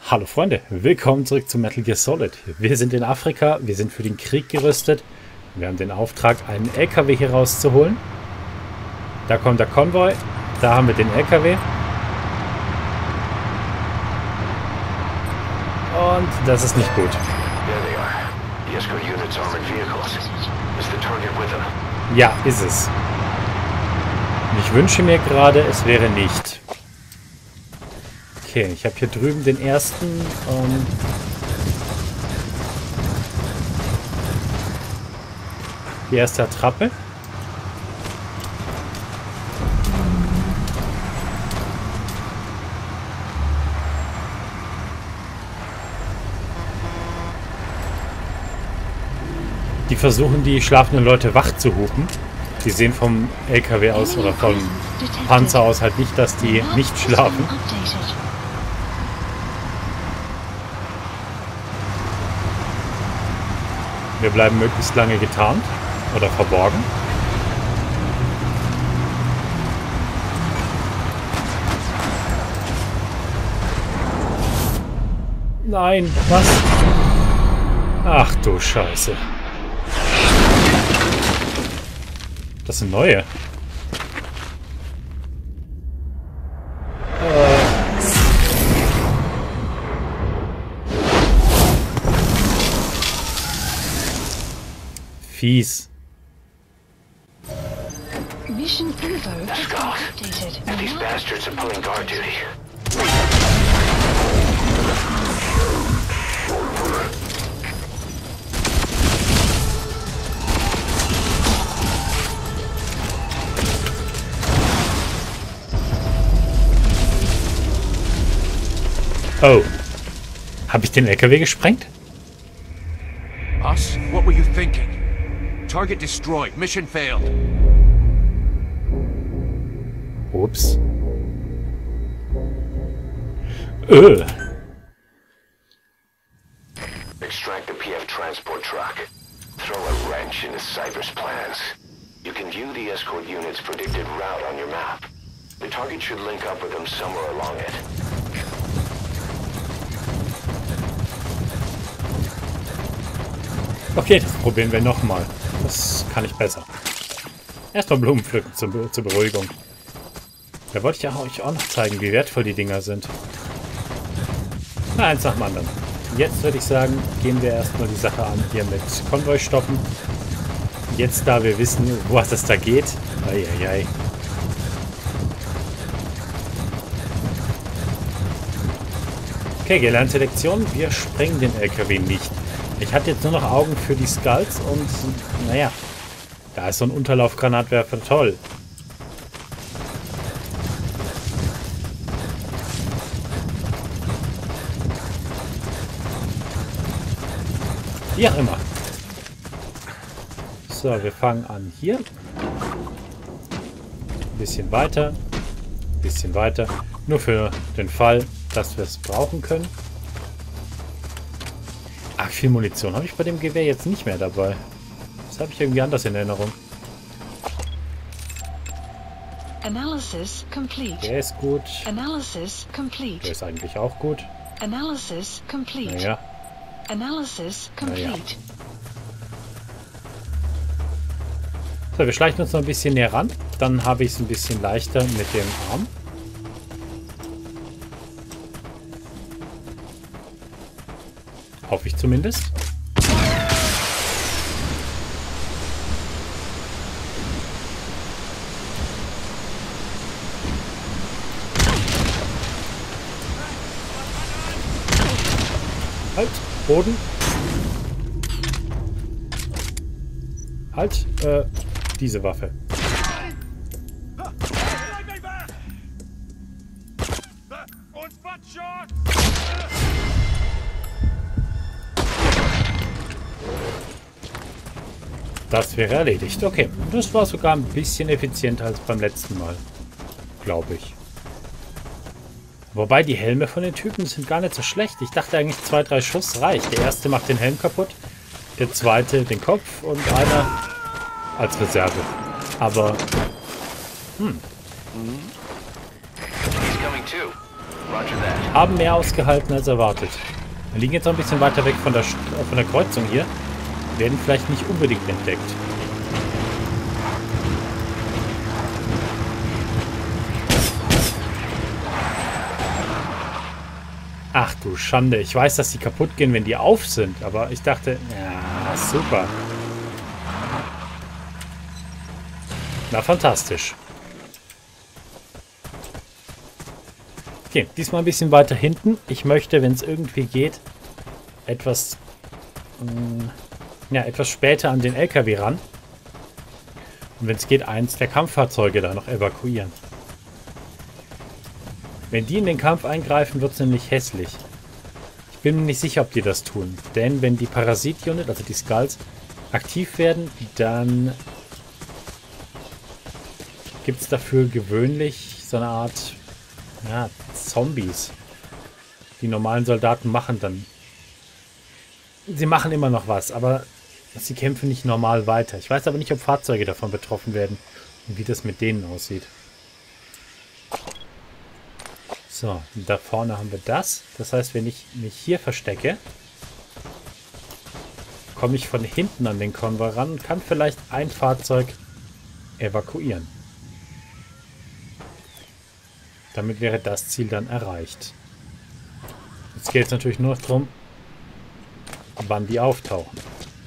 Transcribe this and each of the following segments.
Hallo Freunde, willkommen zurück zu Metal Gear Solid. Wir sind in Afrika, wir sind für den Krieg gerüstet. Wir haben den Auftrag, einen LKW hier rauszuholen. Da kommt der Konvoi, da haben wir den LKW. Und das ist nicht gut. Ja, ist es. Und ich wünsche mir gerade, es wäre nicht. Okay, ich habe hier drüben den ersten. Die erste Attrappe. Die versuchen, die schlafenden Leute wach zu hupen. Die sehen vom LKW aus oder vom Panzer aus halt nicht, dass die nicht schlafen. Wir bleiben möglichst lange getarnt oder verborgen. Nein, was? Ach du Scheiße. Das sind neue. Fies. Mission info has been updated. These bastards are pulling guard duty. Oh. Habe ich den LKW gesprengt? Us? What were you thinking? Target destroyed. Mission failed. Ups. Extract the PF transport truck. Throw a wrench into Cypher's plans. You can view the escort unit's predicted route on your map. The target should link up with them somewhere along it. Okay, das probieren wir nochmal. Das kann ich besser. Erstmal Blumen pflücken zur Beruhigung. Da wollte ich ja euch auch noch zeigen, wie wertvoll die Dinger sind. Na, eins nach dem anderen. Jetzt würde ich sagen, gehen wir erstmal die Sache an, hier mit Konvoi stoppen. Jetzt, da wir wissen, was es da geht. Eieiei. Okay, gelernte Lektion. Wir sprengen den LKW nicht. Ich hatte jetzt nur noch Augen für die Skulls und, naja, da ist so ein Unterlaufgranatwerfer toll. Wie auch immer. So, wir fangen an hier. Ein bisschen weiter. Ein bisschen weiter. Nur für den Fall, dass wir es brauchen können. Ach, viel Munition habe ich bei dem Gewehr jetzt nicht mehr dabei. Das habe ich irgendwie anders in Erinnerung. Analysis complete. Der ist gut. Analysis complete. Der ist eigentlich auch gut. Analysis complete. Naja. Analysis complete. Naja. So, wir schleichen uns noch ein bisschen näher ran. Dann habe ich es ein bisschen leichter mit dem Arm. Hoffe ich zumindest. Halt, Boden. Halt, diese Waffe. Das wäre erledigt. Okay, das war sogar ein bisschen effizienter als beim letzten Mal. Glaube ich. Wobei die Helme von den Typen sind gar nicht so schlecht. Ich dachte eigentlich 2, 3 Schuss reicht. Der erste macht den Helm kaputt, der zweite den Kopf und einer als Reserve. Aber, He's coming too. Haben mehr ausgehalten als erwartet. Wir liegen jetzt noch ein bisschen weiter weg von der Kreuzung hier. Werden vielleicht nicht unbedingt entdeckt. Ach du Schande. Ich weiß, dass die kaputt gehen, wenn die auf sind. Aber ich dachte, ja, super. Na, fantastisch. Okay, diesmal ein bisschen weiter hinten. Ich möchte, wenn es irgendwie geht, etwas später an den LKW ran. Und wenn es geht, eins der Kampffahrzeuge da noch evakuieren. Wenn die in den Kampf eingreifen, wird es nämlich hässlich. Ich bin mir nicht sicher, ob die das tun. Denn wenn die Parasit-Unit, also die Skulls, aktiv werden, dann gibt es dafür gewöhnlich so eine Art Zombies. Die normalen Soldaten machen dann. Sie machen immer noch was, aber sie kämpfen nicht normal weiter. Ich weiß aber nicht, ob Fahrzeuge davon betroffen werden und wie das mit denen aussieht. So, da vorne haben wir das. Das heißt, wenn ich mich hier verstecke, komme ich von hinten an den Konvoi ran und kann vielleicht ein Fahrzeug evakuieren. Damit wäre das Ziel dann erreicht. Jetzt geht es natürlich nur darum, wann die auftauchen.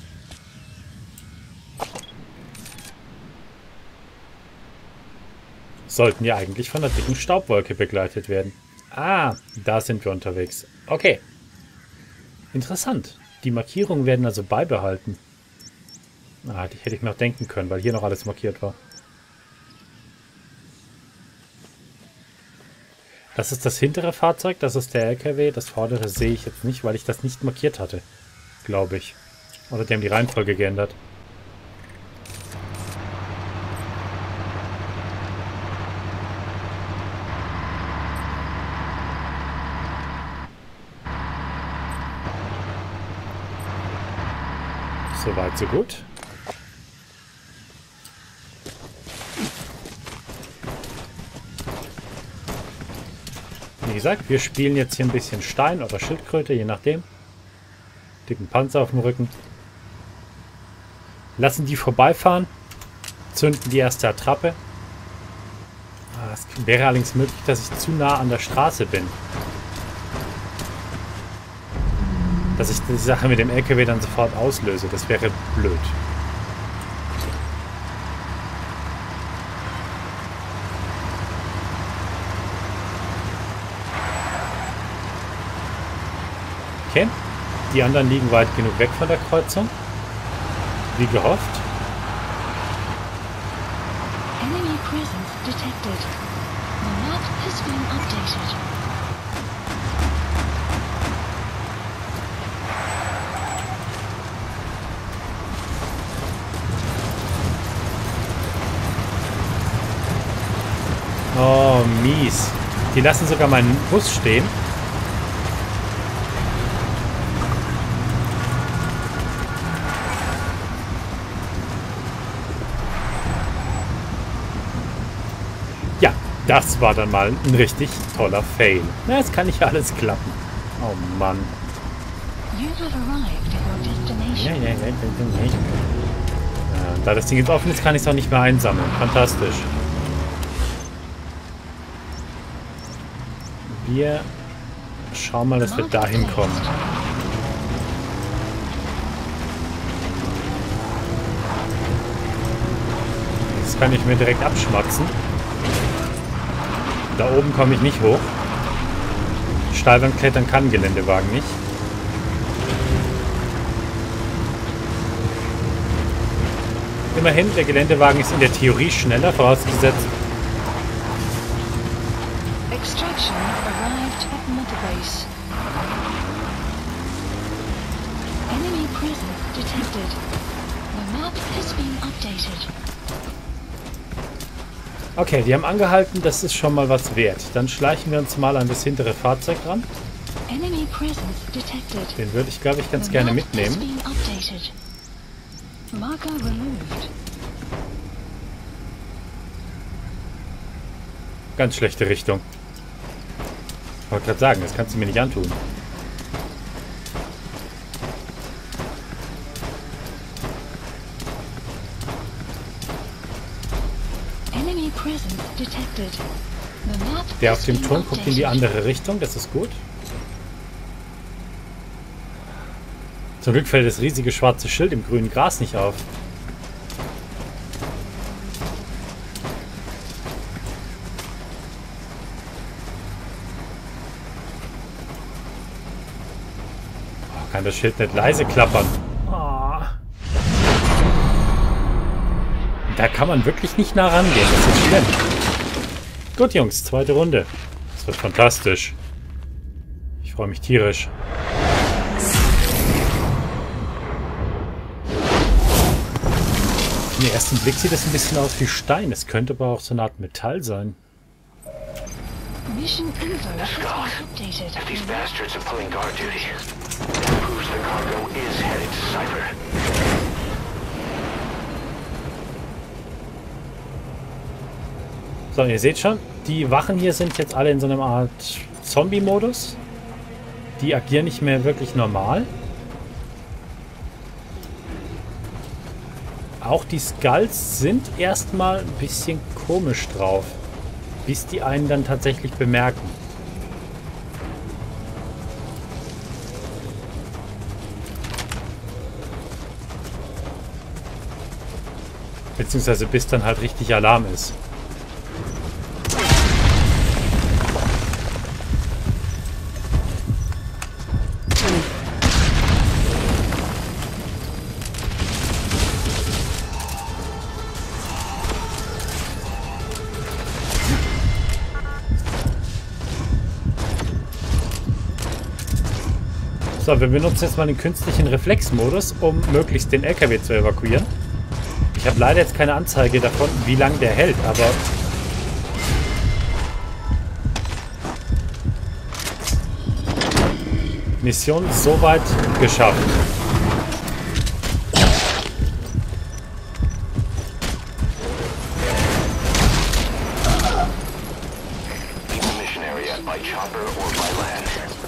Sollten ja eigentlich von einer dicken Staubwolke begleitet werden. Ah, da sind wir unterwegs. Okay. Interessant. Die Markierungen werden also beibehalten. Ah, die hätte ich mir auch denken können, weil hier noch alles markiert war. Das ist das hintere Fahrzeug, das ist der LKW. Das vordere sehe ich jetzt nicht, weil ich das nicht markiert hatte. Glaube ich. Oder die haben die Reihenfolge geändert. Soweit, so gut. Wie gesagt, wir spielen jetzt hier ein bisschen Stein oder Schildkröte, je nachdem. Dicken Panzer auf dem Rücken. Lassen die vorbeifahren. Zünden die erste Attrappe. Es wäre allerdings möglich, dass ich zu nah an der Straße bin. Dass ich die Sache mit dem LKW dann sofort auslöse. Das wäre blöd. Okay. Die anderen liegen weit genug weg von der Kreuzung. Wie gehofft. Enemy presence detected. The map has been updated. Oh, mies. Die lassen sogar meinen Bus stehen. Ja, das war dann mal ein richtig toller Fail. Na, es kann nicht alles klappen. Oh Mann. You have arrived at your destination. Ja, da das Ding jetzt offen ist, kann ich es auch nicht mehr einsammeln. Fantastisch. Wir schauen mal, dass wir dahin kommen. Das kann ich mir direkt abschmatzen. Da oben komme ich nicht hoch. Steilwand klettern kann ein Geländewagen nicht. Immerhin, der Geländewagen ist in der Theorie schneller, vorausgesetzt. Extraction arrived at Motorbase. Enemy presence detected. The map has been updated. Okay, die haben angehalten, das ist schon mal was wert. Dann schleichen wir uns mal an das hintere Fahrzeug ran. Enemy presence detected. Den würde ich, glaube ich, ganz The gerne map has mitnehmen. been updated. Marker removed. Ganz schlechte Richtung. Oh wollte gerade sagen, das kannst du mir nicht antun. Enemy presence detected. The map Der has auf dem been Turm guckt in die updated. andere Richtung, das ist gut. Zum Glück fällt das riesige schwarze Schild im grünen Gras nicht auf. Oh, kann das Schild nicht leise klappern? Oh. Da kann man wirklich nicht nah rangehen, das ist schlimm. Gut, Jungs, zweite Runde. Das wird fantastisch. Ich freue mich tierisch. Auf den ersten Blick sieht es ein bisschen aus wie Stein. Es könnte aber auch so eine Art Metall sein. Mission info has Scott, been updated. if these bastards are pulling guard duty, that proves the cargo is headed to Cypher. So, ihr seht schon, die Wachen hier sind jetzt alle in so einer Art Zombie-Modus. Die agieren nicht mehr wirklich normal. Auch die Skulls sind erstmal ein bisschen komisch drauf, bis die einen dann tatsächlich bemerken. Beziehungsweise bis dann halt richtig Alarm ist. So, wir benutzen jetzt mal den künstlichen Reflexmodus, um möglichst den LKW zu evakuieren. Ich habe leider jetzt keine Anzeige davon, wie lange der hält, aber... Mission soweit geschafft. Leave the mission area by chopper or by land.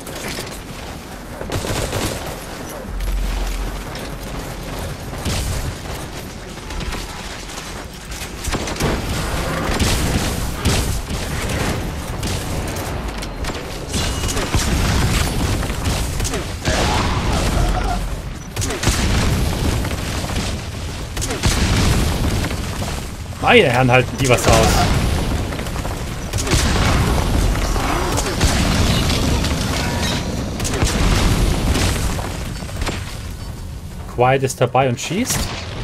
Meine Herren, halten die was aus. Quiet ist dabei und schießt.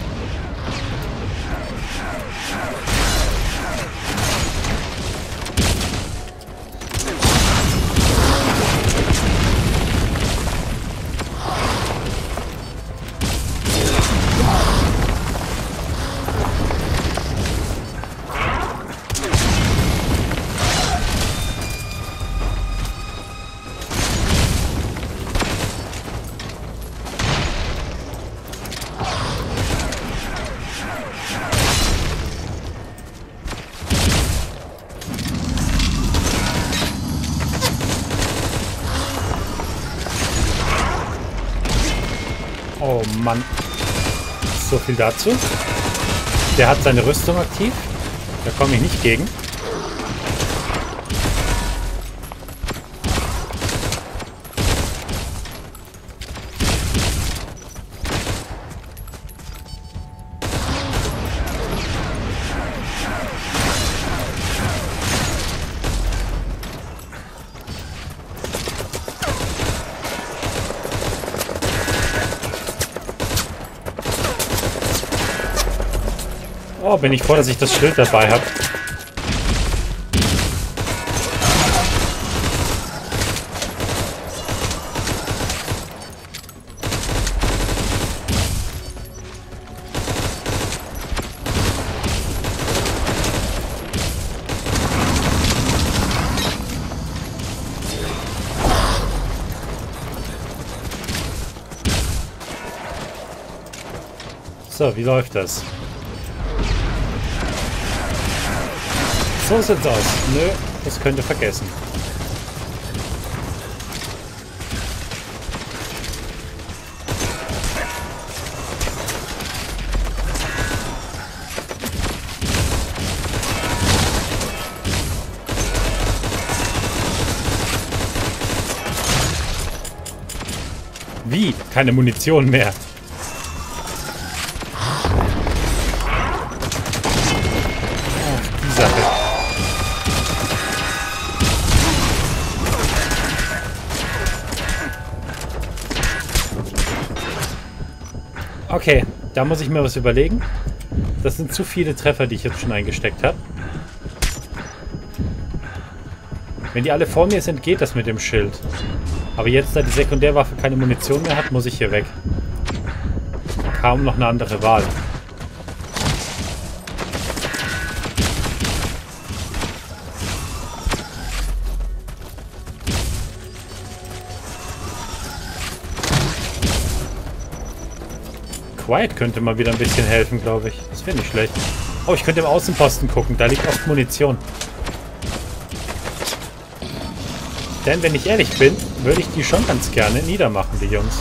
Oh Mann. So viel dazu. Der hat seine Rüstung aktiv. Da komme ich nicht gegen. Oh, bin ich froh, dass ich das Schild dabei habe. So, wie läuft das? So sieht's aus. Nö, das könnt ihr vergessen. Wie? Keine Munition mehr. Ach, die Sache. Okay, da muss ich mir was überlegen. Das sind zu viele Treffer, die ich jetzt schon eingesteckt habe. Wenn die alle vor mir sind, geht das mit dem Schild. Aber jetzt, da die Sekundärwaffe keine Munition mehr hat, muss ich hier weg. Kaum noch eine andere Wahl. Quiet könnte mal wieder ein bisschen helfen, glaube ich. Das wäre nicht schlecht. Oh, ich könnte im Außenposten gucken. Da liegt oft Munition. Denn, wenn ich ehrlich bin, würde ich die schon ganz gerne niedermachen, die Jungs.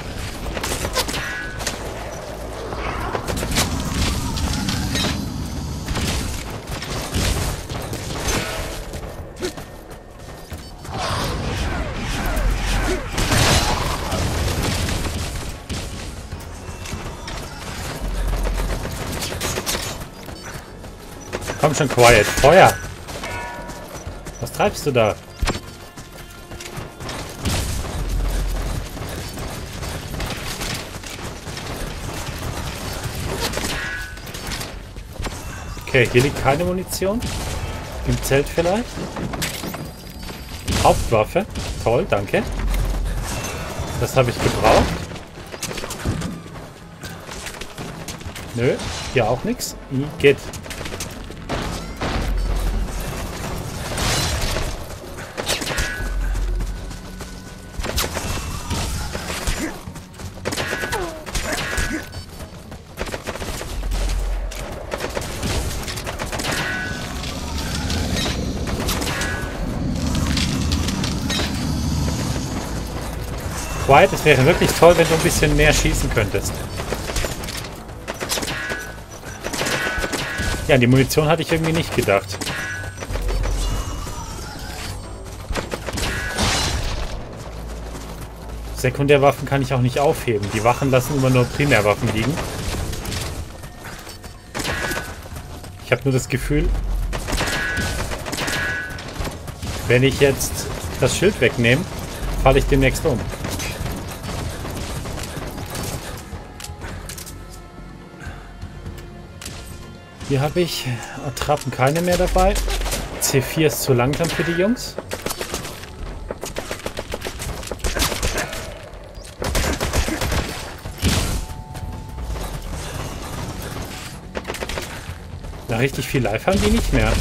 Komm schon, Quiet. Feuer! Was treibst du da? Okay, hier liegt keine Munition. Im Zelt vielleicht. Hauptwaffe. Toll, danke. Das habe ich gebraucht. Nö, hier auch nichts. Geht. Quiet, es wäre wirklich toll, wenn du ein bisschen mehr schießen könntest. Ja, an die Munition hatte ich irgendwie nicht gedacht. Sekundärwaffen kann ich auch nicht aufheben. Die Wachen lassen immer nur Primärwaffen liegen. Ich habe nur das Gefühl, wenn ich jetzt das Schild wegnehme, falle ich demnächst um. Hier habe ich Attrappen keine mehr dabei. C4 ist zu langsam für die Jungs. Na, richtig viel Life haben die nicht mehr.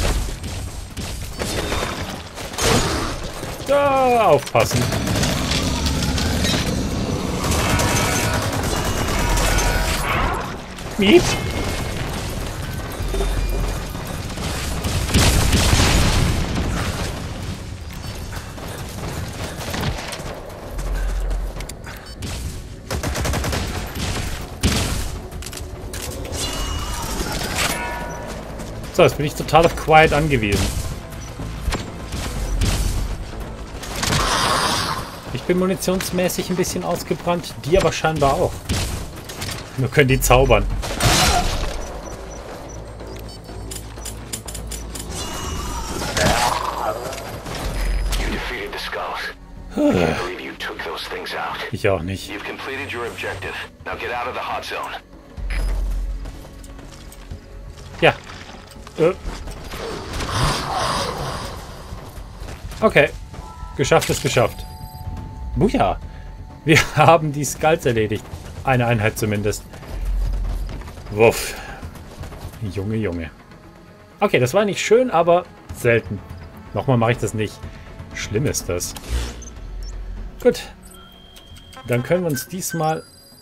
Da, aufpassen. Miep. So, jetzt bin ich total auf Quiet angewiesen. Ich bin munitionsmäßig ein bisschen ausgebrannt, die aber scheinbar auch. Nur können die zaubern. Ich auch nicht. Ja. Okay. Geschafft ist geschafft. Buja. Wir haben die Skulls erledigt. Eine Einheit zumindest. Wuff. Junge, Junge. Okay, das war nicht schön, aber selten. Nochmal mache ich das nicht. Schlimm ist das. Gut. Dann können wir uns diesmal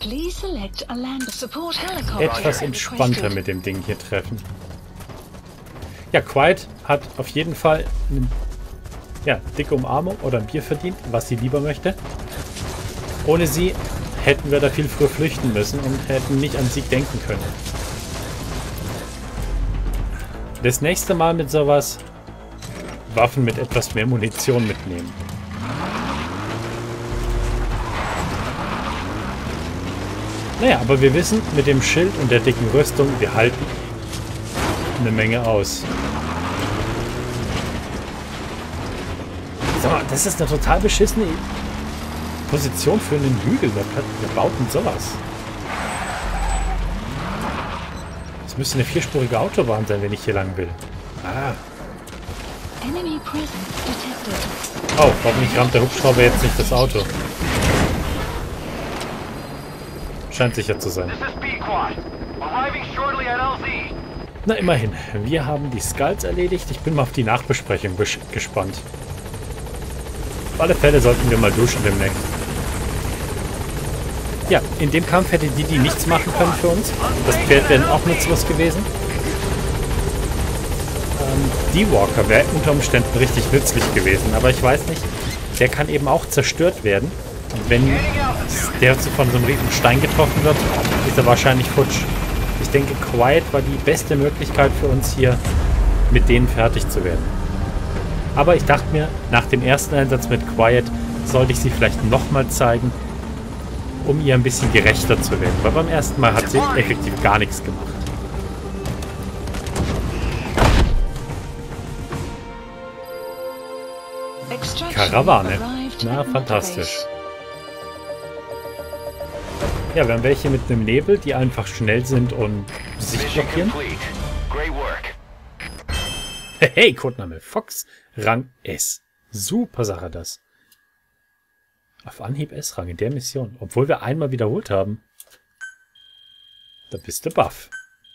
etwas entspannter mit dem Ding hier treffen. Ja, Quiet hat auf jeden Fall eine dicke Umarmung oder ein Bier verdient, was sie lieber möchte. Ohne sie hätten wir da viel früher flüchten müssen und hätten nicht an Sieg denken können. Das nächste Mal mit sowas Waffen mit etwas mehr Munition mitnehmen. Naja, aber wir wissen, mit dem Schild und der dicken Rüstung, wir halten eine Menge aus. Sag mal, das ist eine total beschissene Position für einen Hügel. Wer baut denn sowas? Das müsste eine 4-spurige Autobahn sein, wenn ich hier lang will. Ah. Enemy presence detected. Oh, hoffentlich rammt der Hubschrauber jetzt nicht das Auto. Scheint sicher zu sein. Na, immerhin. Wir haben die Skulls erledigt. Ich bin mal auf die Nachbesprechung gespannt. Auf alle Fälle sollten wir mal duschen demnächst. Ja, in dem Kampf hätte die nichts machen können für uns. Das Pferd wäre auch nutzlos gewesen. Die Walker wäre unter Umständen richtig nützlich gewesen. Aber ich weiß nicht, der kann eben auch zerstört werden. Wenn der von so einem riesigen Stein getroffen wird, ist er wahrscheinlich futsch. Ich denke, Quiet war die beste Möglichkeit für uns hier, mit denen fertig zu werden. Aber ich dachte mir, nach dem ersten Einsatz mit Quiet sollte ich sie vielleicht nochmal zeigen, um ihr ein bisschen gerechter zu werden. Weil beim ersten Mal hat sie effektiv gar nichts gemacht. Karawane. Na, fantastisch. Ja, wir haben welche mit einem Nebel, die einfach schnell sind und Sicht blockieren. Hey, Codename Fox, Rang S. Super Sache das. Auf Anhieb S-Rang in der Mission. Obwohl wir einmal wiederholt haben. Da bist du baff.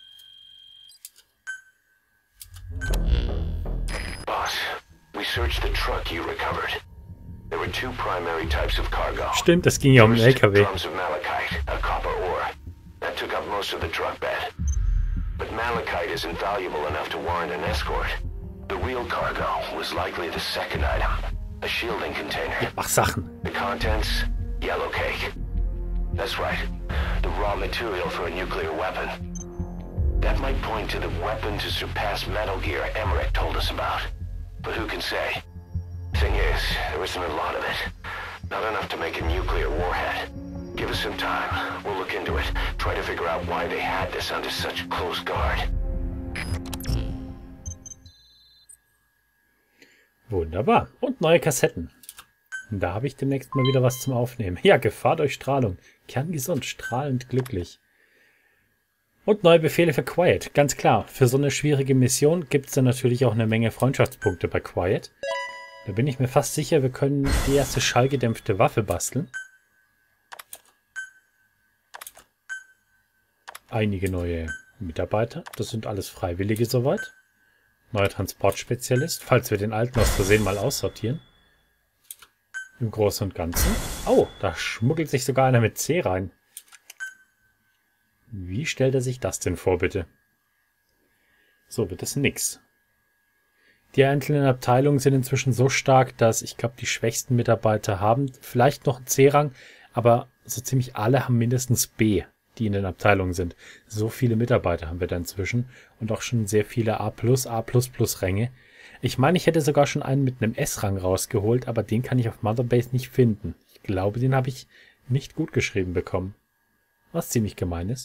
Boss, we searched the truck you recovered. There were two primary types of cargo. Stimmt, das ging ja um den LKW. Drums of malachite, a copper ore. That took up most of the truck bed. But malachite isn't valuable enough to warrant an escort. The real cargo was likely the second item, a shielding container. Ja, mach Sachen. The contents, yellow cake. That's right, the raw material for a nuclear weapon. That might point to the weapon to surpass Metal Gear Emmerich told us about. But who can say? Thing is, there isn't a lot of it. Not enough to make a nuclear warhead. Give us some time. We'll look into it. Try to figure out why they had this under such close guard. Wunderbar. Und neue Kassetten. Da habe ich demnächst mal wieder was zum Aufnehmen. Ja, Gefahr durch Strahlung. Kerngesund, strahlend glücklich. Und neue Befehle für Quiet. Ganz klar, für so eine schwierige Mission gibt es dann natürlich auch eine Menge Freundschaftspunkte bei Quiet. Da bin ich mir fast sicher, wir können die erste schallgedämpfte Waffe basteln. Einige neue Mitarbeiter. Das sind alles Freiwillige soweit. Neuer Transportspezialist, falls wir den alten aus Versehen mal aussortieren. Im Großen und Ganzen. Oh, da schmuggelt sich sogar einer mit C rein. Wie stellt er sich das denn vor, bitte? So wird es nix. Die einzelnen Abteilungen sind inzwischen so stark, dass ich glaube, die schwächsten Mitarbeiter haben vielleicht noch einen C-Rang, aber so ziemlich alle haben mindestens B, die in den Abteilungen sind. So viele Mitarbeiter haben wir da inzwischen und auch schon sehr viele A+, A++ Ränge. Ich meine, ich hätte sogar schon einen mit einem S-Rang rausgeholt, aber den kann ich auf Motherbase nicht finden. Ich glaube, den habe ich nicht gut geschrieben bekommen. Was ziemlich gemein ist.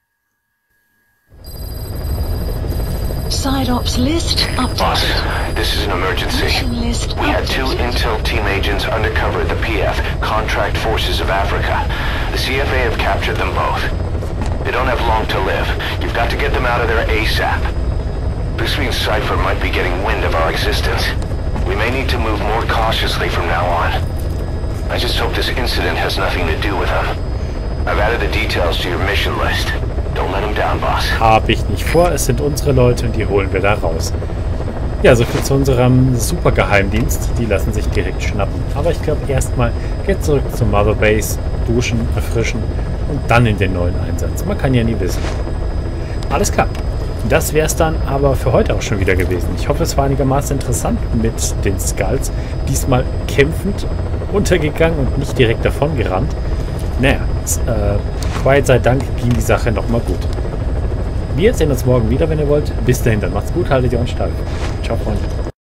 Side ops list updated. Boss, this is an emergency. Mission list We had two updated. intel team agents undercover at the PF, Contract Forces of Africa. The CFA have captured them both. They don't have long to live. You've got to get them out of there ASAP. This means Cypher might be getting wind of our existence. We may need to move more cautiously from now on. I just hope this incident has nothing to do with them. I've added the details to your mission list. Don't let them down, Boss. Habe ich nicht vor, es sind unsere Leute und die holen wir da raus. Ja, soviel zu unserem Supergeheimdienst. Die lassen sich direkt schnappen. Aber ich glaube, erstmal geht zurück zur Motherbase, duschen, erfrischen und dann in den neuen Einsatz. Man kann ja nie wissen. Alles klar. Das wäre es dann aber für heute auch schon wieder gewesen. Ich hoffe, es war einigermaßen interessant mit den Skulls. Diesmal kämpfend untergegangen und nicht direkt davon gerannt. Naja, Quiet sei Dank ging die Sache nochmal gut. Wir sehen uns morgen wieder, wenn ihr wollt. Bis dahin, dann macht's gut, haltet die Ohren steif. Ciao, Freunde.